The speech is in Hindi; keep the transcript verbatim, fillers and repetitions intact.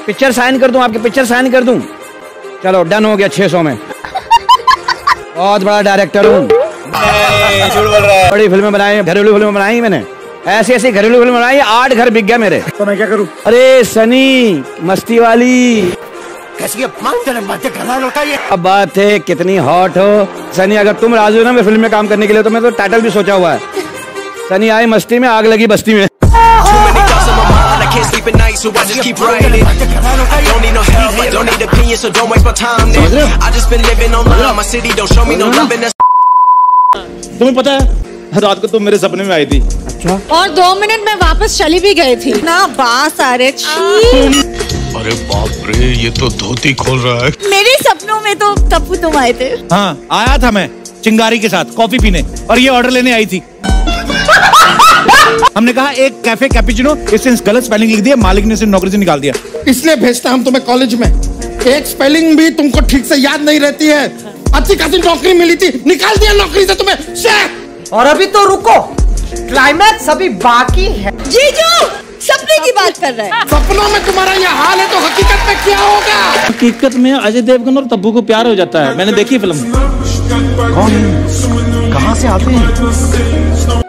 पिक्चर साइन कर दूं, आपकी पिक्चर साइन कर दूं? चलो डन हो गया छह सौ में। बहुत बड़ा डायरेक्टर हूँ, बड़ी फिल्में बनाई, घरेलू फिल्में बनाई मैंने, ऐसी ऐसी घरेलू फिल्म बनाई, आठ घर बिक गया मेरे। तो मैं क्या करूं? अरे सनी मस्ती वाली कैसी अब बात है, कितनी हॉट हो सनी। अगर तुम राजी हो ना मैं फिल्म में काम करने के लिए, तो मैं तो टाइटल भी सोचा हुआ है, सनी आए मस्ती में, आग लगी बस्ती में। तुम्हें पता है रात को तुम मेरे सपने में आई थी। अच्छा। और दो मिनट में वापस चली भी गई थी ना। बास आ रहे। अरे बाप रे, ये तो धोती खोल रहा है। मेरे सपनों में तो तप्पू तुम आए थे। हाँ आया था मैं चिंगारी के साथ कॉफी पीने, और ये ऑर्डर लेने आई थी। हमने कहा एक कैफे कैपुचिनो, इससे गलत स्पेलिंग लिख दिया, मालिक ने इसे नौकरी से निकाल दिया। इसलिए भेजता हम तुम्हें कॉलेज में, एक स्पेलिंग भी तुमको ठीक से याद नहीं रहती है। अच्छी खासी नौकरी मिली थी, निकाल दिया नौकरी से तुम्हें। और अभी तो रुको, क्लाइमैक्स अभी बाकी है। जीजू सपने की बात कर रहे हैं। सपनों में तुम्हारा ये हाल है तो हकीकत में क्या होगा? हकीकत में अजय देवगन और तब्बू को प्यार हो जाता है। मैंने देखी फिल्म। कौन? कहाँ से आते हैं?